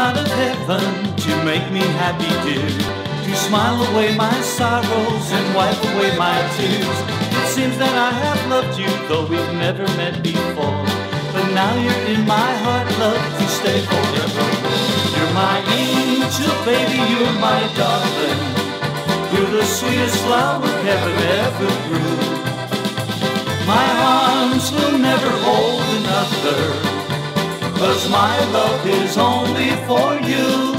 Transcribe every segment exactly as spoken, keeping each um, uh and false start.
out of heaven to make me happy, dear, to smile away my sorrows and wipe away my tears. It seems that I have loved you, though we've never met before, but now you're in my heart, love, to stay forevermore. You're my angel, baby, you're my darling. You're the sweetest flower heaven ever grew. My arms will never hold another, 'cause my love is only for you.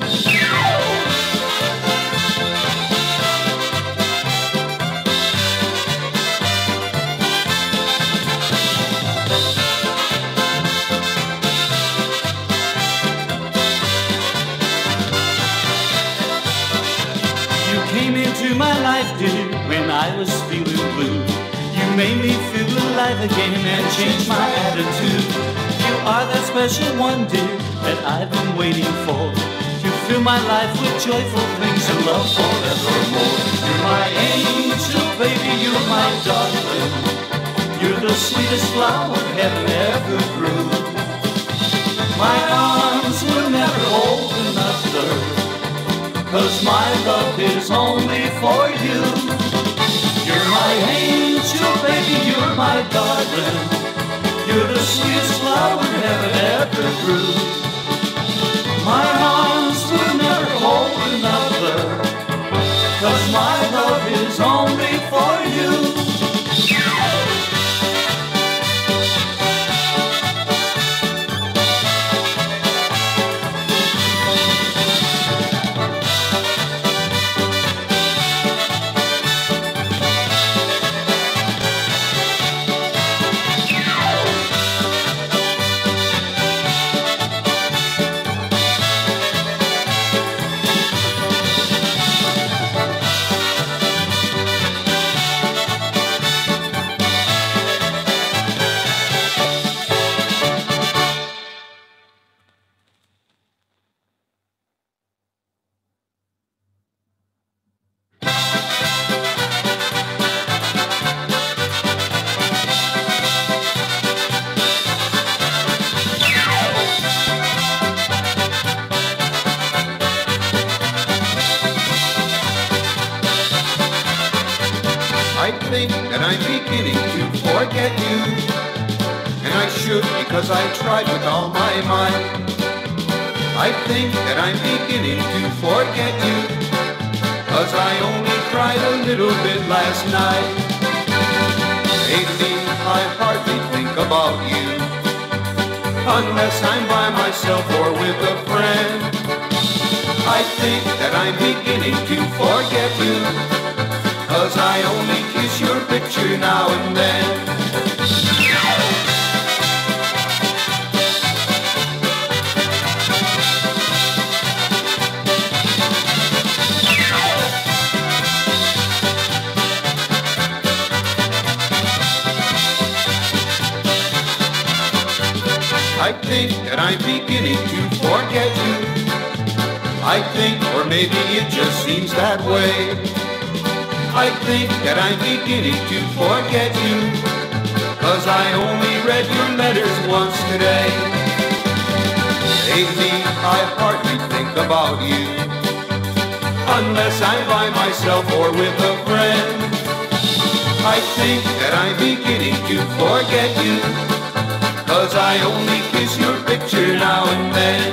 You came into my life, dear, when I was feeling blue. You made me feel alive again and changed my attitude. You are that special one, dear, that I've been waiting for, to fill my life with joyful things and love forevermore. You're my angel, baby, you're my darling. You're the sweetest flower heaven ever grew. My arms will never hold another, 'cause my love is only for you. You're my angel, baby, you're my darling. You're the sweetest flower heaven ever grew. My arms will never hold another, 'cause my love is only for you. I think that I'm beginning to forget you, and I should, because I tried with all my might. I think that I'm beginning to forget you, 'cause I only cried a little bit last night. Lately I hardly think about you, unless I'm by myself or with a friend. I think that I'm beginning to forget you, 'cause I only kiss your picture now and then. I think that I'm beginning to forget you. I think, or maybe it just seems that way, I think that I'm beginning to forget you, 'cause I only read your letters once today. Lately I hardly think about you, unless I'm by myself or with a friend. I think that I'm beginning to forget you, 'cause I only kiss your picture now and then.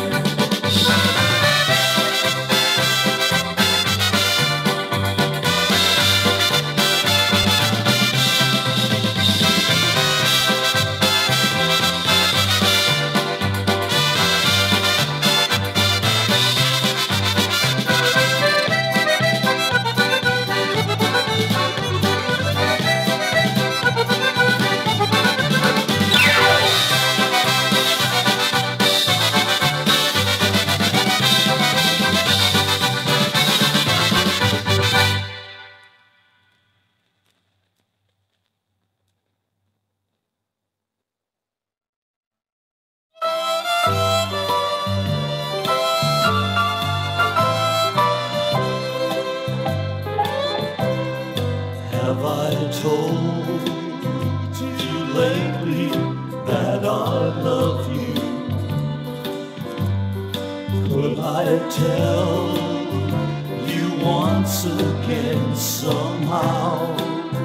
Will I tell you once again somehow?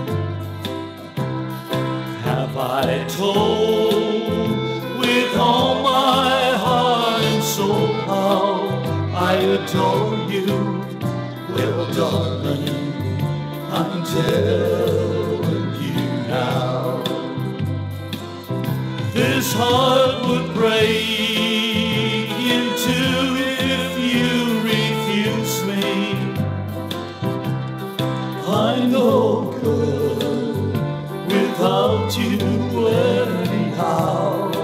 Have I told with all my heart and soul how I adore you? Well, darling, I'm telling you now. This heart would break in two if you refuse me. I'm no good without you anyhow.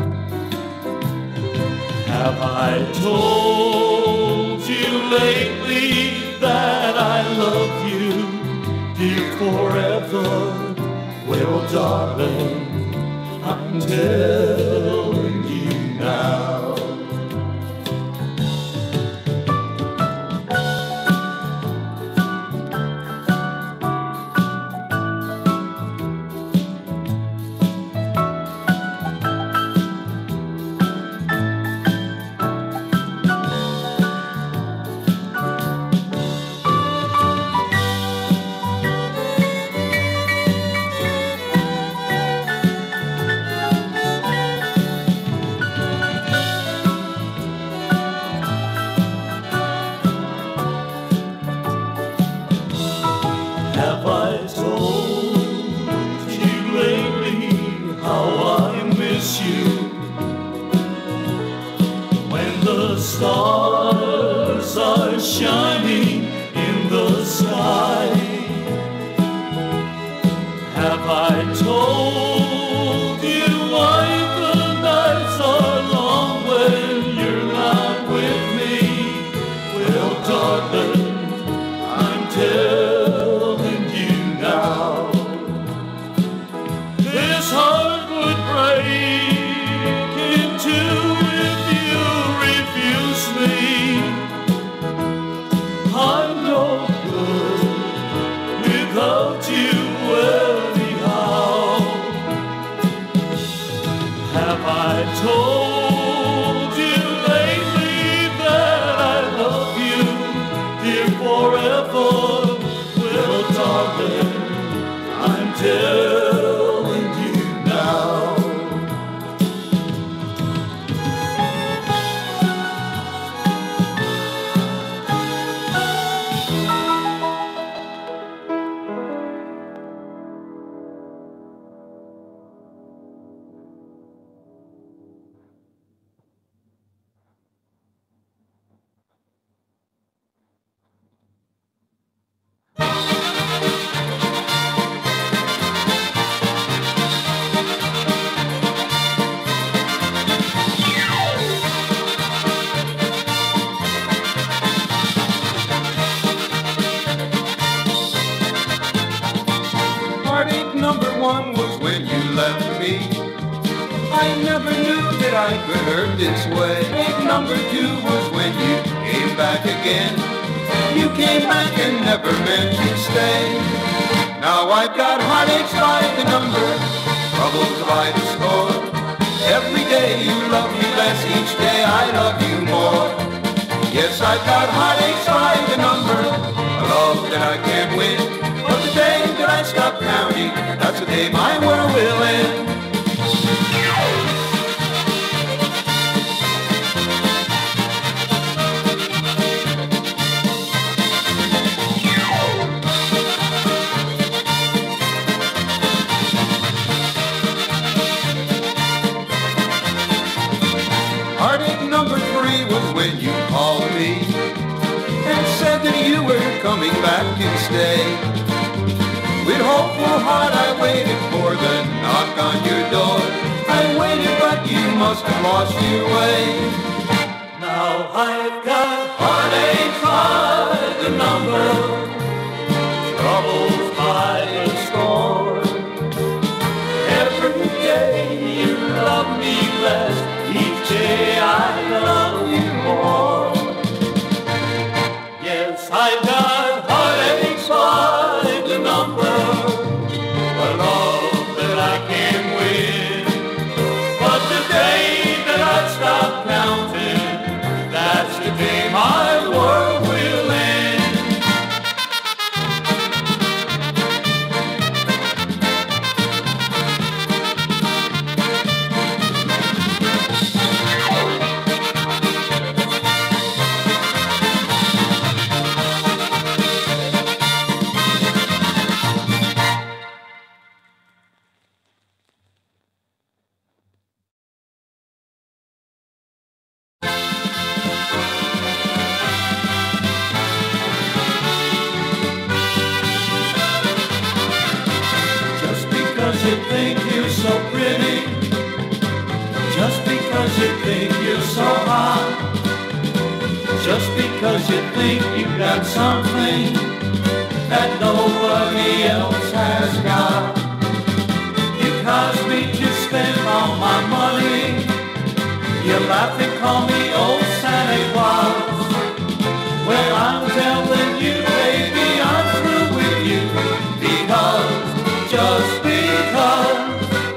Have I told you lately that I love you, dear, forever? Well, darling, I'm telling you now. Have I told you lately how I miss you? When the stars are shining in the sky, have I told you why the nights are long when you're not with me? Well, darling, I'm telling you now. This heart would break in two if you refuse me. I'm no good without you anyhow. Have I told you lately that I love you, dear, forever? Well, darling, I'm telling you now. Heartache number one was when you left me. I never knew that I could hurt this way. Heartache number two was when you came back again. You came back and never meant to stay. Now I've got heartaches by the number, troubles by the score. Every day you love me less, each day I love you more. Yes, I've got heartaches by the number, a love that I can't win. But the day that I stop counting, that's the day my world will end. Heartache number three was when you called me and said that you were coming back to stay. With hopeful heart I waited for the knock on your door. I waited, but you must have lost your way. Now I've got heartache by the number, troubles by the score. Every day you love me less, each day I love you more. Yes, I've got heartaches by the number, a love that I can't win. But the day that I stop counting, that's the so pretty, just because you think you're so hot, just because you think you've got something that nobody else has got. You cause me to spend all my money, you laugh and call me old Santa Claus. Well, I'm telling you, baby, I'm through with you, because, just because.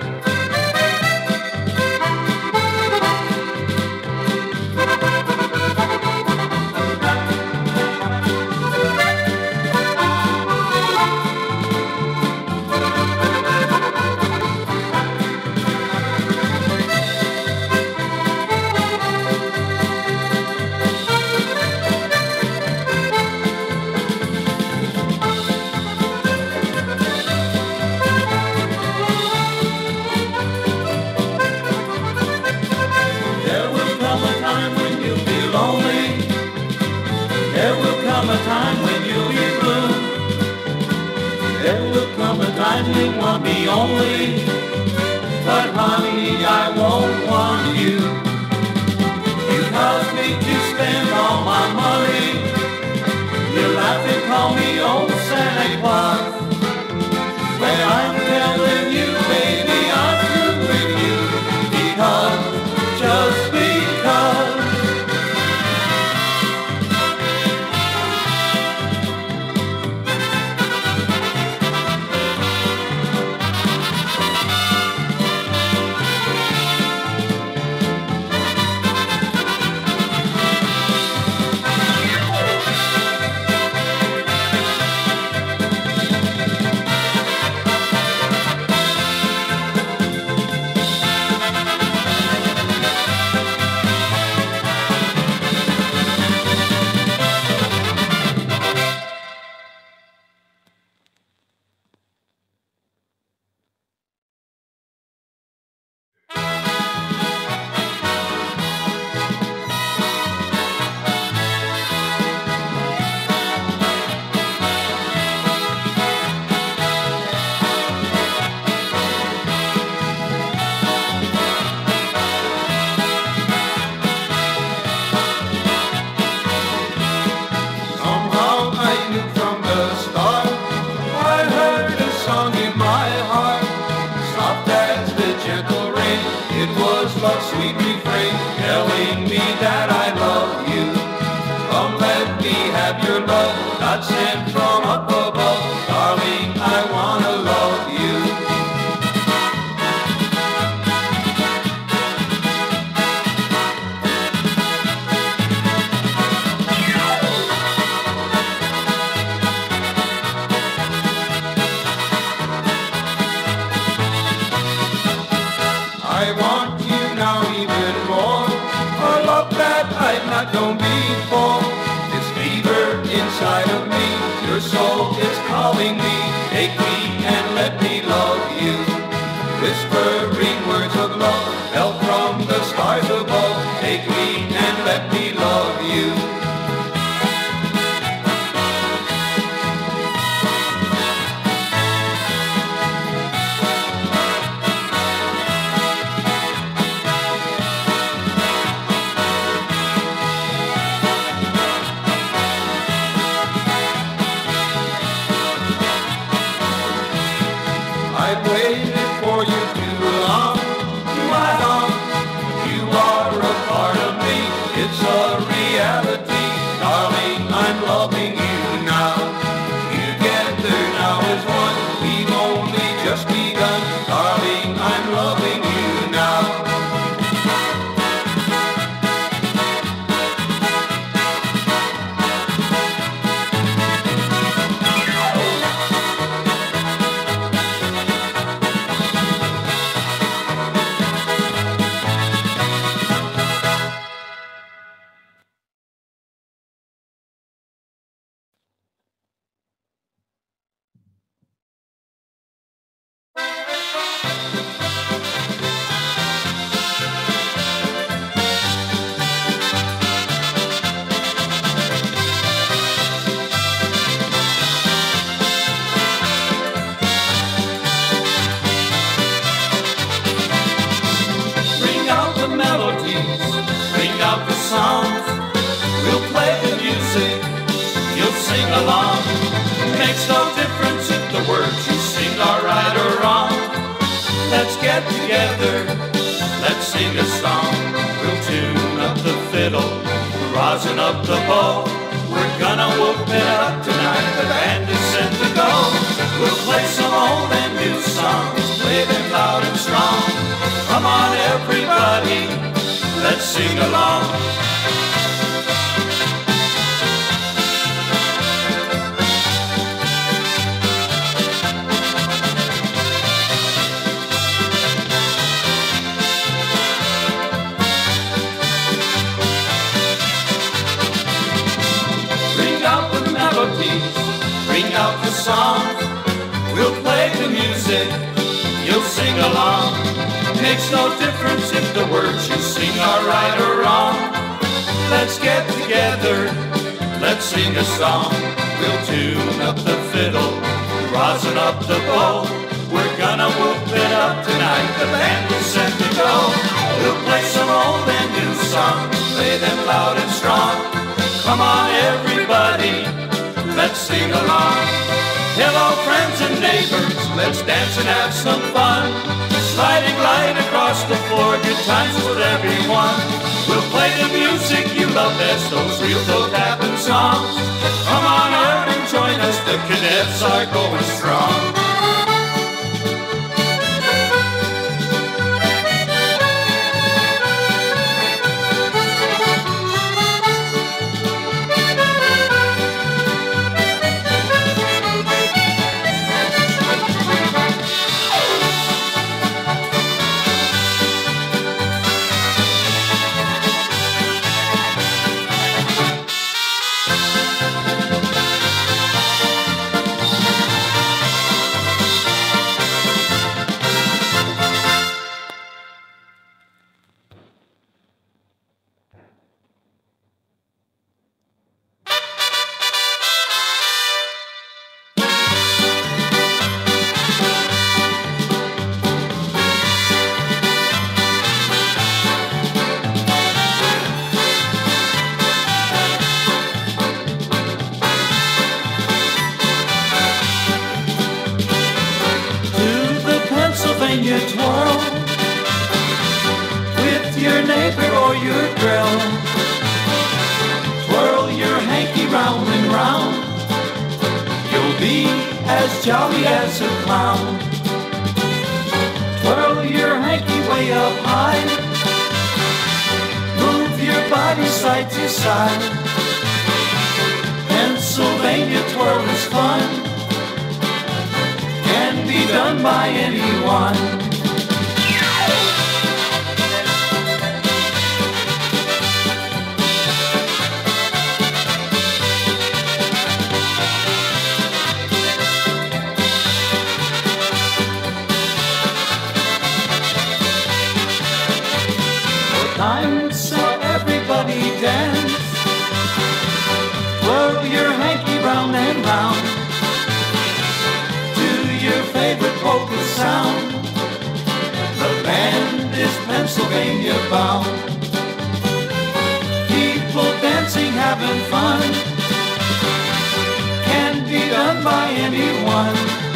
There will come a time when you'll be blue. There will come a time you want me only, but honey, I won't want you. You cause me to spend all my money, you laugh and call me old Santa Claus. Well, I'm telling you, baby, I'm through with you, because, just because. It was love's sweet refrain telling me that I love you. Come let me have your love, not sent from up above. Darling, I wanna love you. I want you now even more, a love that I've not known before. This fever inside of me, your soul is calling me. Take me and let me love you. Whispering words of love fell from the stars above. Take me and let me love you. I've waited for you too long, my love. You are a part of me, it's a reality. Darling, I'm loving you now. Together now as one, we've only just begun. Darling, I'm loving you now. along. Makes no difference if the words you sing are right or wrong. Let's get together, let's sing a song. We'll tune up the fiddle, rosin up the bow. We're gonna whoop it up tonight, the band is set to go. We'll play some old and new songs, play them loud and strong. Come on everybody, let's sing along. Bring out the song, we'll play the music, you'll sing along. Makes no difference if the words you sing are right or wrong. Let's get together, let's sing a song. We'll tune up the fiddle, rosin up the bow. We're gonna whoop it up tonight, the band is set to go. We'll play some old and new songs, play them loud and strong. Come on everybody, let's sing along. Hello friends and neighbors, let's dance and have some fun. Sliding light across the floor, good times with everyone. We'll play the music you love best, those real toe tapping songs. Come on out and join us, the cadets are going strong. You twirl with your neighbor or your girl. Twirl your hanky round and round, you'll be as jolly as a clown. Twirl your hanky way up high, move your body side to side. Pennsylvania twirl is fun, can be done by anyone. Time, so everybody dance. Twirl your hanky round and round to your favorite polka sound. The band is Pennsylvania bound. People dancing, having fun, can be done by anyone.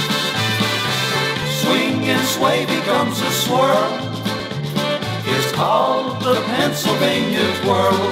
Swing and sway becomes a swirl, it's called the Pennsylvania twirl.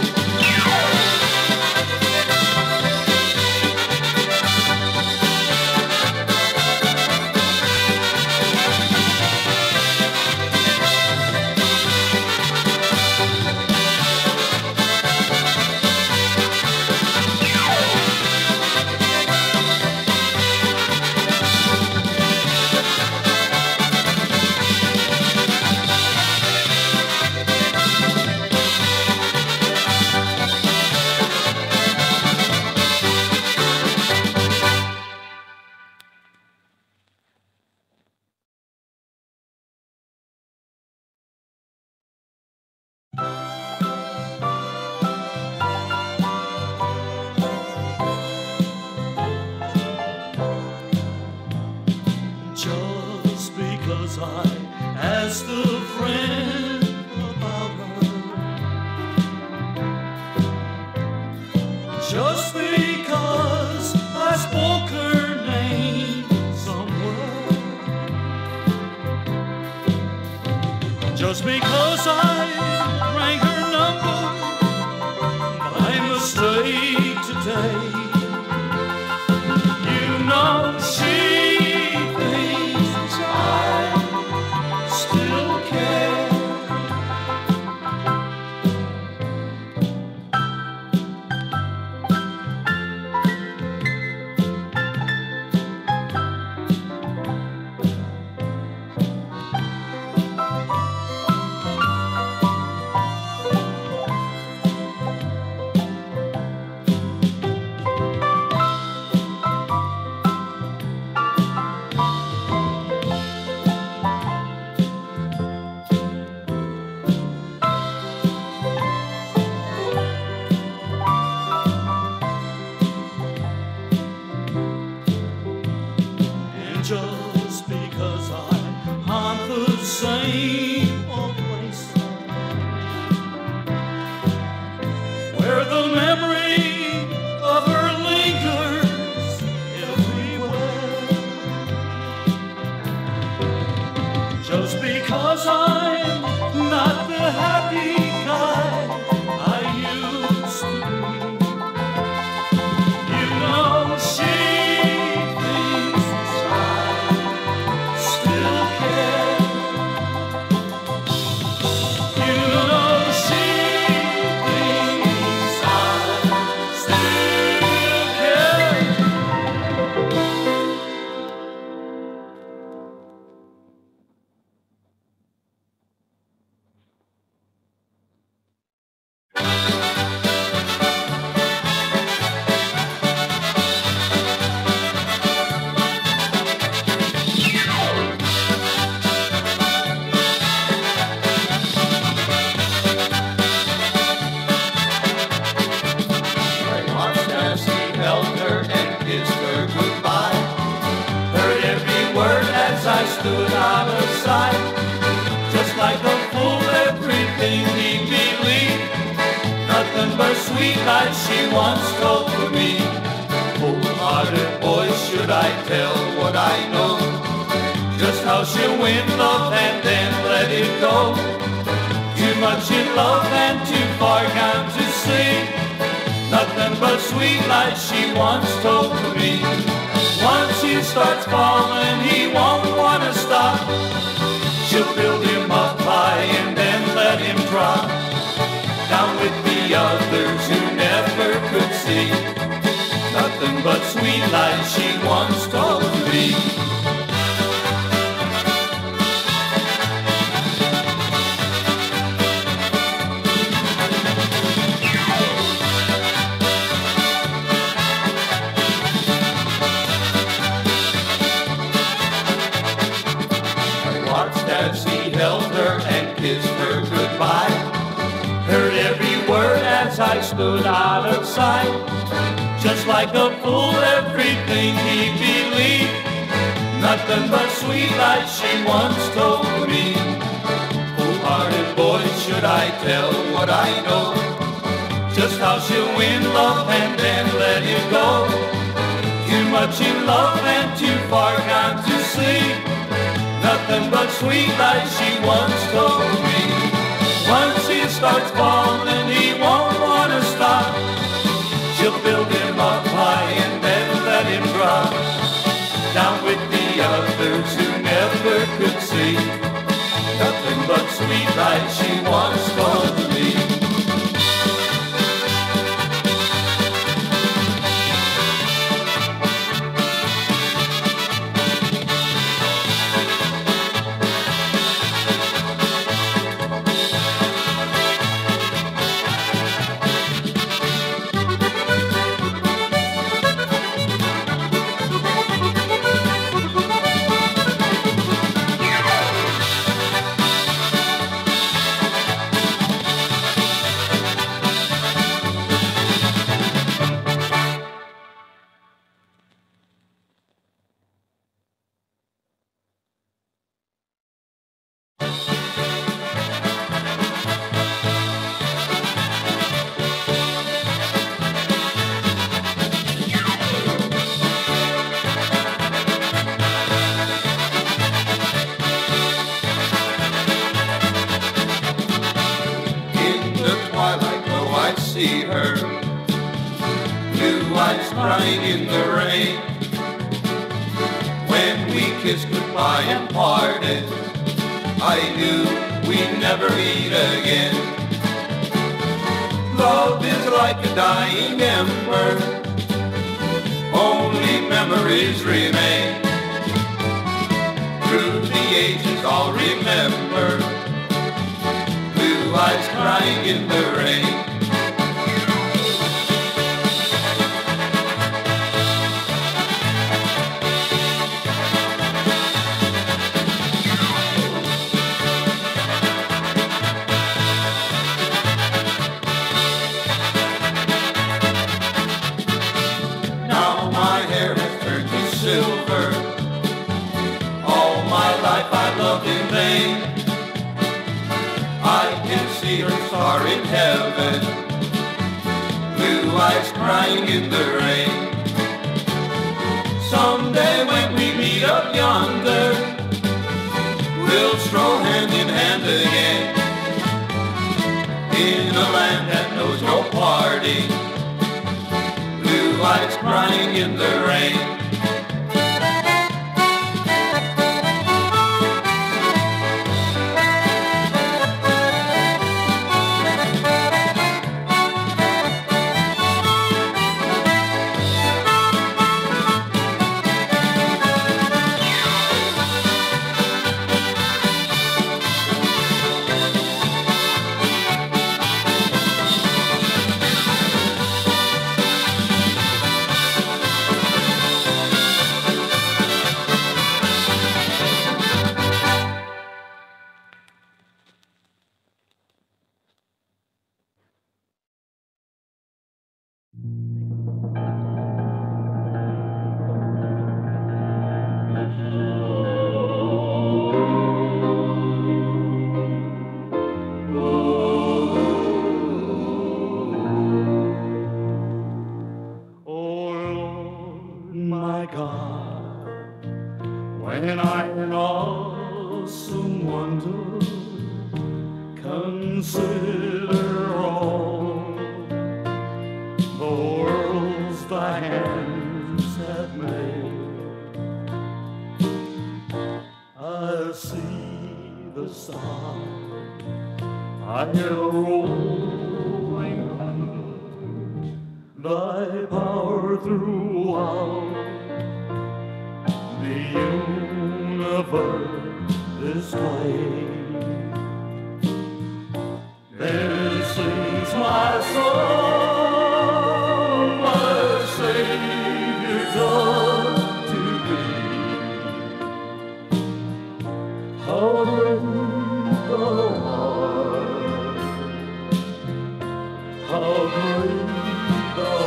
because I asked a friend about her. Just because just because I rang her number by mistake today. You know she thinks I still care. Just because I haunt the same old place where the memory of her lingers everywhere. Just because I'm not the happy guy I used to be, you know she stood out of sight, just like a fool, everything he believed. Nothing but sweet lies she once told to me. Cold-hearted boy, should I tell what I know? Just how she'll win love and then let it go. Too much in love and too far gone to see. Nothing but sweet lies she once told to me. Once he starts falling, he won't want to stop. She'll build him up high and then let him drop down with the others who never could see. Nothing but sweet lies she once told me. As he held her and kissed her goodbye, heard every word as I stood out of sight. Just like a fool, everything he believed. Nothing but sweet lies she once told me. Fool-hearted boy, should I tell what I know? Just how she'll win love and then let it go. Too much in love and too far gone to see. Nothing but sweet lies she once told me. Once he starts falling, he won't want to stop. She'll build him up high and then let him drop down with the others who never could see. Nothing but sweet lies she once told me. Blue eyes crying in the rain. When we kissed goodbye and parted, I knew we'd never meet again. Love is like a dying ember, only memories remain. Through the ages I'll remember blue eyes crying in the rain. Now my hair has turned to silver. All my life I loved in vain. I can see her star in heaven, blue eyes crying in the rain. Someday when we meet up yonder, we'll stroll hand in hand again, in a land that knows no parting, blue eyes crying in the rain. When I in awesome wonder consider all the worlds thy hands have made, I see the stars, I hear the rolling thunder, thy power throughout the universe displayed. Then sings my soul, my Savior God to thee. How great thou art, how great thou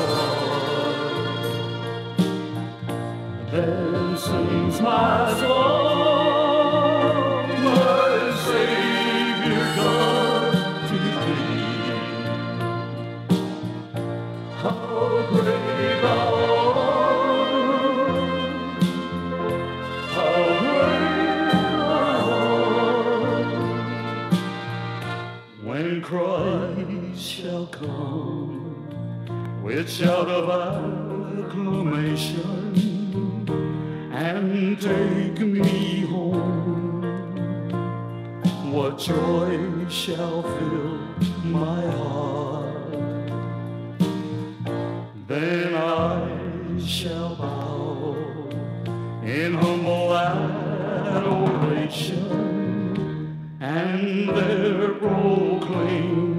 art. Then sings my soul, my Savior God to thee. How great thou art, how great thou art. When Christ shall come with shout of acclamation and take me home, what joy shall fill my heart. Then I shall bow in humble adoration and there proclaim,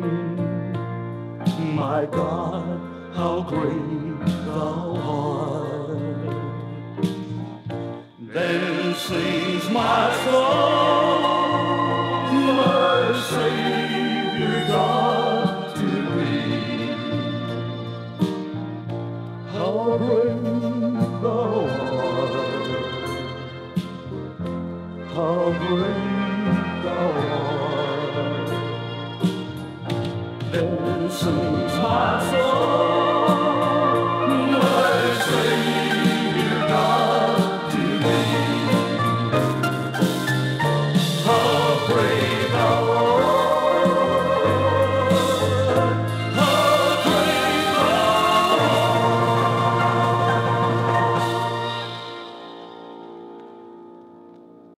my God, how great thou art. Then sings my soul, my Savior God to thee. How great